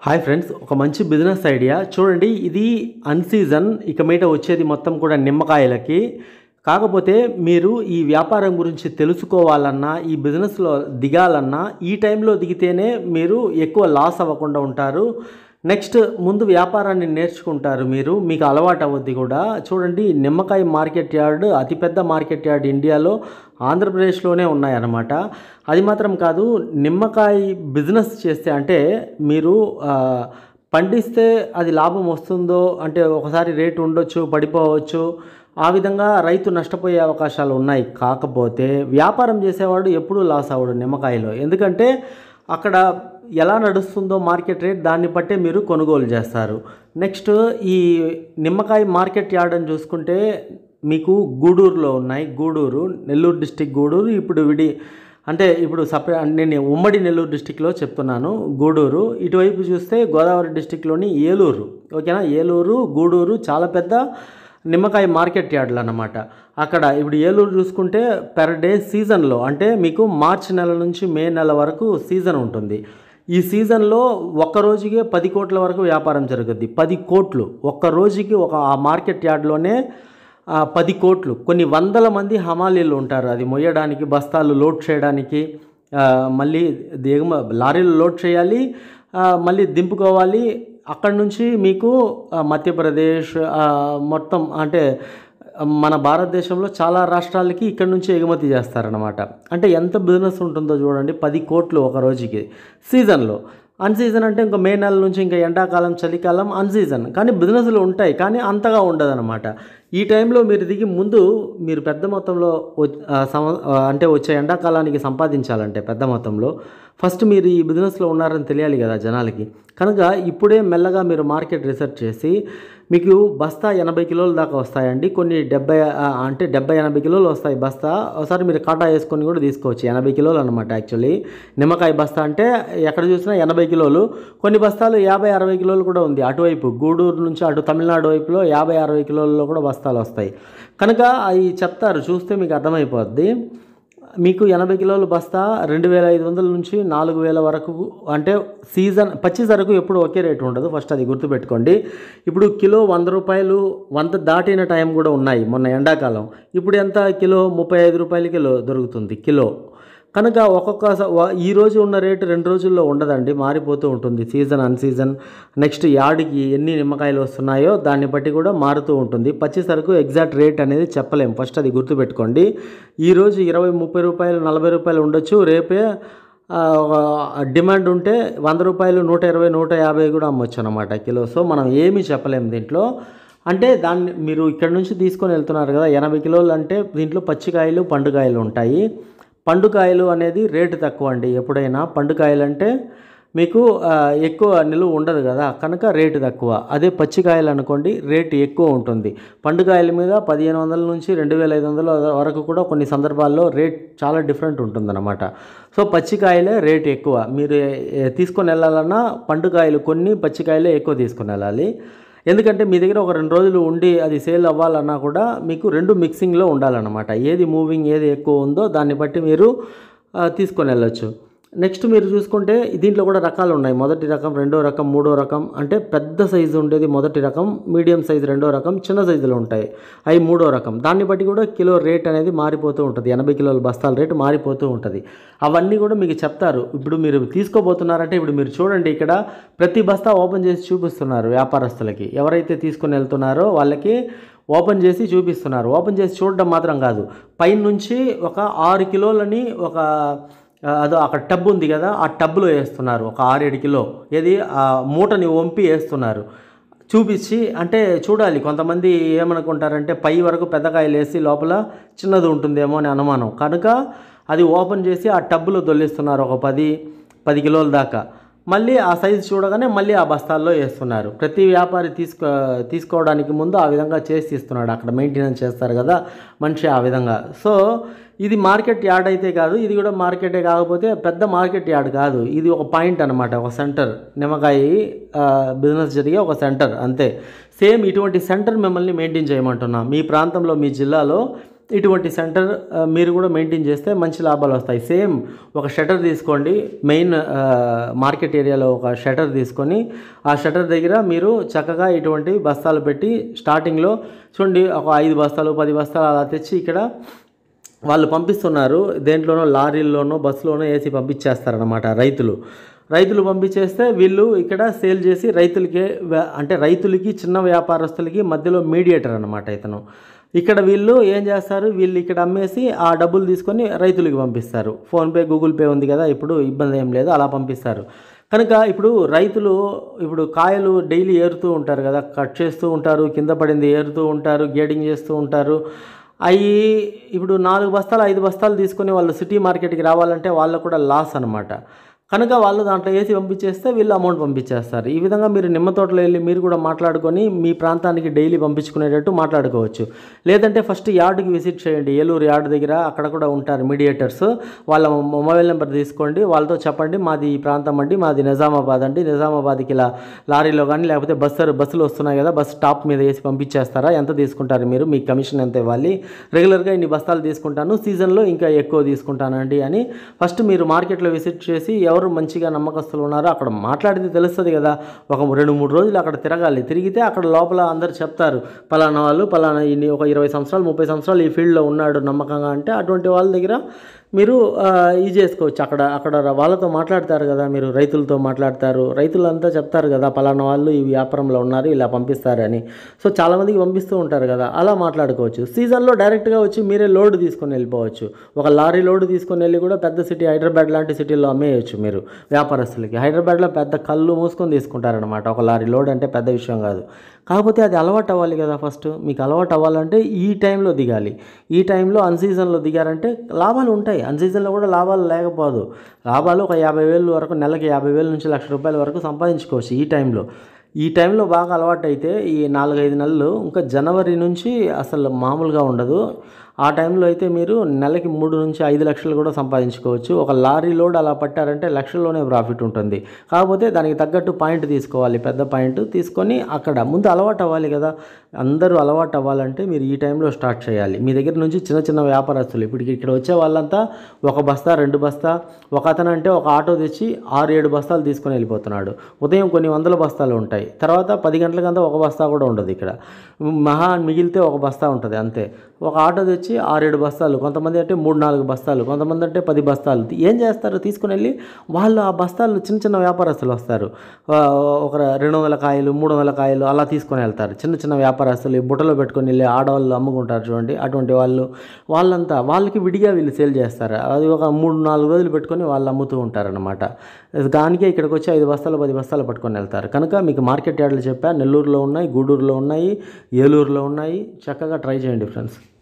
Hi friends, ఒక మంచి business idea చూడండి. ఇది అన్సీజన్, ఇక మీట వచ్చేది మొత్తం కూడా నిమ్మకాయలకి. కాకపోతే మీరు ఈ వ్యాపారం గురించి తెలుసుకోవాలన్నా, ఈ బిజినెస్లో దిగాలన్నా ఈ టైంలో దిగితేనే మీరు ఎక్కువ లాస్ అవ్వకుండా ఉంటారు. నెక్స్ట్ ముందు వ్యాపారాన్ని నేర్చుకుంటారు, మీకు అలవాటు అవ్వద్ది కూడా. చూడండి, నిమ్మకాయ మార్కెట్ యార్డ్ అతిపెద్ద మార్కెట్ యార్డ్ ఇండియాలో ఆంధ్రప్రదేశ్లోనే ఉన్నాయన్నమాట. అది మాత్రం కాదు, నిమ్మకాయ బిజినెస్ చేస్తే అంటే మీరు పండిస్తే అది లాభం వస్తుందో అంటే ఒకసారి రేటు ఉండొచ్చు, పడిపోవచ్చు. ఆ విధంగా రైతు నష్టపోయే అవకాశాలు ఉన్నాయి. కాకపోతే వ్యాపారం చేసేవాడు ఎప్పుడూ లాస్ అవ్వడు నిమ్మకాయలో. ఎందుకంటే అక్కడ ఎలా నడుస్తుందో మార్కెట్ రేట్, దాన్ని బట్టే మీరు కొనుగోలు చేస్తారు. నెక్స్ట్ ఈ నిమ్మకాయ మార్కెట్ యార్డ్ అని చూసుకుంటే మీకు గూడూరులో ఉన్నాయి. గూడూరు, నెల్లూరు డిస్టిక్ గూడూరు. ఇప్పుడు సపరేట్ నేను ఉమ్మడి నెల్లూరు డిస్టిక్లో చెప్తున్నాను. గూడూరు ఇటువైపు చూస్తే గోదావరి డిస్టిక్లోని ఏలూరు. ఓకేనా, ఏలూరు, గూడూరు చాలా పెద్ద నిమ్మకాయ మార్కెట్ యార్డ్లు అన్నమాట. అక్కడ ఇప్పుడు ఏలూరు చూసుకుంటే పెర్ డే సీజన్లో అంటే మీకు మార్చి నెల నుంచి మే నెల వరకు సీజన్ ఉంటుంది. ఈ సీజన్లో ఒక్క రోజుకే 10 కోట్ల వరకు వ్యాపారం జరుగుద్ది. 10 కోట్లు ఒక్క రోజుకి ఆ మార్కెట్ యార్డ్లోనే 10 కోట్లు. కొన్ని వందల మంది హమాలీలు ఉంటారు, అది మొయ్యడానికి, బస్తాలు లోడ్ చేయడానికి. మళ్ళీ లారీలు లోడ్ చేయాలి, మళ్ళీ దింపుకోవాలి. అక్కడి నుంచి మీకు మధ్యప్రదేశ్ మొత్తం అంటే మన భారతదేశంలో చాలా రాష్ట్రాలకి ఇక్కడ నుంచి ఎగుమతి చేస్తారనమాట. అంటే ఎంత బిజినెస్ ఉంటుందో చూడండి. 10 కోట్లు ఒక రోజుకి సీజన్లో. అన్సీజన్ అంటే ఇంకా మే నెల నుంచి ఇంకా ఎండాకాలం, చలికాలం అన్సీజన్. కానీ బిజినెస్లు ఉంటాయి, కానీ అంతగా ఉండదన్నమాట. ఈ టైంలో మీరు దిగి ముందు మీరు పెద్ద మొత్తంలో అంటే వచ్చే ఎండాకాలానికి సంపాదించాలంటే పెద్ద మొత్తంలో ఫస్ట్ మీరు ఈ బిజినెస్లో ఉన్నారని తెలియాలి కదా జనాలకి. కనుక ఇప్పుడే మెల్లగా మీరు మార్కెట్ రీసెర్చ్ చేసి మీకు బస్తా 80 కిలోల దాకా వస్తాయండి. కొన్ని 70-80 కిలోలు వస్తాయి బస్తా. ఒకసారి మీరు కాటా వేసుకొని కూడా తీసుకోవచ్చు. 80 కిలోలు అనమాట. యాక్చువల్లీ నిమ్మకాయ బస్తా అంటే ఎక్కడ చూసినా 80 కిలోలు. కొన్ని బస్తాలు 50-60 కిలోలు కూడా ఉంది. అటువైపు గూడూరు నుంచి అటు తమిళనాడు వైపులో 50-60 కిలోల్లో కూడా బస్తాలు వస్తాయి. కనుక అవి చెప్తారు, చూస్తే మీకు అర్థమైపోద్ది. మీకు 80 కిలోల బస్తా 2500 నుంచి 4000 వరకు. అంటే సీజన్ పచ్చి సరుకు ఎప్పుడు ఒకే రేటు ఉండదు, ఫస్ట్ అది గుర్తుపెట్టుకోండి. ఇప్పుడు కిలో 100 రూపాయలు, 100 దాటిన టైం కూడా ఉన్నాయి. మొన్న ఎండాకాలం ఇప్పుడు ఎంత కిలో 35 రూపాయల కిలో దొరుకుతుంది కిలో. కనుక ఈ రోజు ఉన్న రేటు 2 రోజుల్లో ఉండదండి, మారిపోతూ ఉంటుంది. సీజన్, అన్సీజన్, నెక్స్ట్ యార్డ్కి ఎన్ని నిమ్మకాయలు వస్తున్నాయో దాన్ని బట్టి కూడా మారుతూ ఉంటుంది. పచ్చి సరుకు ఎగ్జాక్ట్ రేట్ అనేది చెప్పలేం, ఫస్ట్ అది గుర్తుపెట్టుకోండి. ఈరోజు 20-30 రూపాయలు, 40 రూపాయలు ఉండొచ్చు. రేపే డిమాండ్ ఉంటే 100 రూపాయలు, 120-150 కూడా అమ్మొచ్చు అనమాట కిలో. సో మనం ఏమీ చెప్పలేము దీంట్లో. అంటే దాన్ని మీరు ఇక్కడ నుంచి తీసుకొని వెళ్తున్నారు కదా, 80 కిలోలు అంటే దీంట్లో పచ్చికాయలు, పండుకాయలు ఉంటాయి. పండుకాయలు అనేది రేటు తక్కువ అండి. ఎప్పుడైనా పండుకాయలు అంటే మీకు ఎక్కువ నిలువ ఉండదు కదా, కనుక రేటు తక్కువ. అదే పచ్చికాయలు అనుకోండి, రేటు ఎక్కువ ఉంటుంది. పండుకాయల మీద 1500 నుంచి 2500 వరకు కూడా కొన్ని సందర్భాల్లో రేట్ చాలా డిఫరెంట్ ఉంటుందన్నమాట. సో పచ్చికాయలే రేటు ఎక్కువ. మీరు తీసుకొని వెళ్ళాలన్నా పండుకాయలు కొన్ని, పచ్చికాయలే ఎక్కువ తీసుకొని వెళ్ళాలి. ఎందుకంటే మీ దగ్గర ఒక 2 రోజులు ఉండి అది సేల్ అవ్వాలన్నా కూడా మీకు 2 మిక్సింగ్లో ఉండాలన్నమాట. ఏది మూవింగ్, ఏది ఎక్కువ ఉందో దాన్ని బట్టి మీరు తీసుకొని వెళ్ళొచ్చు. నెక్స్ట్ మీరు చూసుకుంటే దీంట్లో కూడా రకాలు ఉన్నాయి. మొదటి రకం, రెండో రకం, మూడో రకం. అంటే పెద్ద సైజు ఉండేది మొదటి రకం, మీడియం సైజు రెండో రకం, చిన్న సైజులో ఉంటాయి అవి మూడో రకం. దాన్ని బట్టి కూడా కిలో రేట్ అనేది మారిపోతూ ఉంటుంది. 80 కిలోల బస్తాల రేటు మారిపోతూ ఉంటుంది. అవన్నీ కూడా మీకు చెప్తారు. ఇప్పుడు మీరు తీసుకోబోతున్నారంటే ఇప్పుడు మీరు చూడండి, ఇక్కడ ప్రతి బస్తా ఓపెన్ చేసి చూపిస్తున్నారు వ్యాపారస్తులకి. ఎవరైతే తీసుకొని వెళ్తున్నారో వాళ్ళకి ఓపెన్ చేసి చూపిస్తున్నారు. ఓపెన్ చేసి చూడడం మాత్రం కాదు, పైనుంచి ఒక 6 కిలోలని అక్కడ టబ్ ఉంది కదా, ఆ టబ్లో వేస్తున్నారు. ఒక 6-7 కిలో ఏది మూటని వంపి వేస్తున్నారు చూపించి. అంటే చూడాలి, కొంతమంది ఏమనుకుంటారంటే పై వరకు పెద్దకాయలు వేసి లోపల చిన్నది ఉంటుందేమో అని అనుమానం. కనుక అది ఓపెన్ చేసి ఆ టబ్లో దొల్లిస్తున్నారు ఒక 10 కిలోల దాకా. మళ్ళీ ఆ సైజు చూడగానే మళ్ళీ ఆ బస్తాల్లో వేస్తున్నారు. ప్రతి వ్యాపారి తీసుకోవడానికి ముందు ఆ విధంగా చేసి ఇస్తున్నాడు. అక్కడ మెయింటెనెన్స్ చేస్తారు కదా మనిషి, ఆ విధంగా. సో ఇది మార్కెట్ యార్డ్ అయితే కాదు, ఇది కూడా మార్కెటే. కాకపోతే పెద్ద మార్కెట్ యార్డ్ కాదు, ఇది ఒక పాయింట్ అనమాట, ఒక సెంటర్. నిమ్మకాయ బిజినెస్ జరిగే ఒక సెంటర్ అంతే. సేమ్ ఇటువంటి సెంటర్ మిమ్మల్ని మెయింటైన్ చేయమంటున్నా. మీ ప్రాంతంలో, మీ జిల్లాలో ఇటువంటి సెంటర్ మీరు కూడా మెయింటైన్ చేస్తే మంచి లాభాలు వస్తాయి. సేమ్ ఒక షటర్ తీసుకోండి, మెయిన్ మార్కెట్ ఏరియాలో ఒక షటర్ తీసుకొని ఆ షటర్ దగ్గర మీరు చక్కగా ఇటువంటి బస్తాలు పెట్టి స్టార్టింగ్లో చూడండి ఒక 5 బస్తాలు 10 బస్తాలు అలా తెచ్చి ఇక్కడ వాళ్ళు పంపిస్తున్నారు. దేంట్లోనో లారీల్లోనో బస్సులోనో వేసి పంపించేస్తారనమాట రైతులు పంపించేస్తే వీళ్ళు ఇక్కడ సేల్ చేసి రైతులకే, అంటే రైతులకి చిన్న వ్యాపారస్తులకి మధ్యలో మీడియేటర్ అనమాట ఇతను. ఇక్కడ వీళ్ళు ఏం చేస్తారు, వీళ్ళు ఇక్కడ అమ్మేసి ఆ డబ్బులు తీసుకొని రైతులకి పంపిస్తారు. ఫోన్పే గూగుల్ పే ఉంది కదా, ఇప్పుడు ఇబ్బంది ఏం లేదు, అలా పంపిస్తారు. కనుక ఇప్పుడు రైతులు కాయలు డైలీ ఏరుతూ ఉంటారు కదా, కట్ చేస్తూ ఉంటారు, కింద పడింది ఏరుతూ ఉంటారు, గేడింగ్ చేస్తూ ఉంటారు. అవి ఇప్పుడు 4 బస్తాలు 5 బస్తాలు తీసుకొని వాళ్ళు సిటీ మార్కెట్కి రావాలంటే వాళ్ళకు కూడా లాస్ అనమాట. కనుక వాళ్ళు దాంట్లో వేసి పంపించేస్తే వీళ్ళు అమౌంట్ పంపించేస్తారు. ఈ విధంగా మీరు నిమ్మ తోటలో వెళ్ళి మీరు కూడా మాట్లాడుకొని మీ ప్రాంతానికి డైలీ పంపించుకునేటట్టు మాట్లాడుకోవచ్చు. లేదంటే ఫస్ట్ యార్డుకి విజిట్ చేయండి, ఏలూరు యార్డు దగ్గర అక్కడ కూడా ఉంటారు మీడియేటర్స్. వాళ్ళ మొబైల్ నెంబర్ తీసుకోండి, వాళ్ళతో చెప్పండి మాది ఈ ప్రాంతం అండి, మాది నిజామాబాద్ అండి, నిజామాబాద్కి ఇలా లారీలో కానీ లేకపోతే బస్సులు వస్తున్నాయి కదా, బస్సు టాప్ మీద వేసి పంపించేస్తారా, ఎంత తీసుకుంటారు మీరు, మీ కమిషన్ ఎంత ఇవ్వాలి, రెగ్యులర్గా ఇన్ని బస్తాలు తీసుకుంటాను, సీజన్లో ఇంకా ఎక్కువ తీసుకుంటానండి అని ఫస్ట్ మీరు మార్కెట్లో విజిట్ చేసి ఎవరు మంచిగా నమ్మకస్తులు ఉన్నారో అక్కడ మాట్లాడితే తెలుస్తుంది కదా. ఒక 2-3 రోజులు అక్కడ తిరిగితే అక్కడ లోపల అందరు చెప్తారు, పలానా వాళ్ళు పలానా ఇన్ని ఒక 20 సంవత్సరాలు 30 సంవత్సరాలు ఈ ఫీల్డ్లో ఉన్నాడు నమ్మకంగా అంటే అటువంటి వాళ్ళ దగ్గర మీరు ఇది చేసుకోవచ్చు. అక్కడ వాళ్ళతో మాట్లాడతారు కదా, మీరు రైతులతో మాట్లాడతారు, రైతులంతా చెప్తారు కదా పలానా వాళ్ళు ఈ వ్యాపారంలో ఉన్నారు ఇలా పంపిస్తారని. సో చాలామందికి పంపిస్తూ ఉంటారు కదా, అలా మాట్లాడుకోవచ్చు. సీజన్లో డైరెక్ట్గా వచ్చి మీరే లోడ్ తీసుకొని వెళ్ళిపోవచ్చు. ఒక లారీ లోడ్ తీసుకొని వెళ్ళి కూడా పెద్ద సిటీ హైదరాబాద్ లాంటి సిటీల్లో అమ్మేయచ్చు మీరు వ్యాపారస్తులకి. హైదరాబాద్లో పెద్ద కళ్ళు మూసుకొని తీసుకుంటారనమాట, ఒక లారీ లోడ్ అంటే పెద్ద విషయం కాదు. కాకపోతే అది అలవాటు అవ్వాలి కదా. ఫస్ట్ మీకు అలవాటు అవ్వాలంటే ఈ టైంలో దిగాలి. ఈ టైంలో అన్సీజన్లో దిగారంటే లాభాలు ఉంటాయి, అన్సీజన్లో కూడా లాభాలు లేకపోదు. లాభాలు ఒక 50,000 వరకు, నెలకి 50,000 నుంచి ₹1,00,000 వరకు సంపాదించుకోవచ్చు ఈ టైంలో బాగా అలవాటు అయితే. ఈ 4-5 నెలలు ఇంకా జనవరి నుంచి అసలు మామూలుగా ఉండదు. ఆ టైంలో అయితే మీరు నెలకి 3 నుంచి 5 లక్షలు కూడా సంపాదించుకోవచ్చు. ఒక లారీ లోడ్ అలా పట్టారంటే లక్షల్లోనే ప్రాఫిట్ ఉంటుంది. కాకపోతే దానికి తగ్గట్టు పాయింట్ తీసుకోవాలి, పెద్ద పాయింట్ తీసుకొని అక్కడ ముందు అలవాటు అవ్వాలి కదా. అందరూ అలవాటు అవ్వాలంటే మీరు ఈ టైంలో స్టార్ట్ చేయాలి. మీ దగ్గర నుంచి చిన్న వ్యాపారస్తులు ఇప్పుడు ఇక్కడ వచ్చే వాళ్ళంతా 1 బస్తా 2 బస్తా, ఒక అతను అంటే ఒక ఆటో తెచ్చి 6-7 బస్తాలు తీసుకొని వెళ్ళిపోతున్నాడు. ఉదయం కొన్ని వందల బస్తాలు ఉంటాయి, తర్వాత 10 గంటలకంతా 1 బస్తా కూడా ఉండదు. ఇక్కడ మిగిలితే 1 బస్తా ఉంటుంది అంతే. ఒక ఆటో తెచ్చి 6-7 బస్తాలు, కొంతమంది అంటే 3-4 బస్తాలు, కొంతమంది అంటే 10 బస్తాలు ఏం చేస్తారు, తీసుకుని వెళ్ళి వాళ్ళు ఆ బస్తాలు చిన్న వ్యాపారస్తులు వస్తారు. ఒక 200 కాయలు 300 కాయలు అలా తీసుకొని వెళ్తారు. చిన్న వ్యాపారస్తులు బుట్టలో పెట్టుకొని వెళ్ళి ఆడవాళ్ళు అమ్ముకుంటారు చూడండి, అటువంటి వాళ్ళంతా వాళ్ళకి విడిగా వీళ్ళు సేల్ చేస్తారు. అది ఒక 3-4 రోజులు పెట్టుకొని వాళ్ళు అమ్ముతూ ఉంటారనమాట. దానికే ఇక్కడికి వచ్చి 5 బస్తాలు 10 బస్తాలు పట్టుకొని వెళ్తారు. కనుక మీకు మార్కెట్ యార్డులు చెప్పా, నెల్లూరులో ఉన్నాయి, గూడూరులో ఉన్నాయి, ఏలూరులో ఉన్నాయి. చక్కగా ట్రై చేయండి ఫ్రెండ్స్.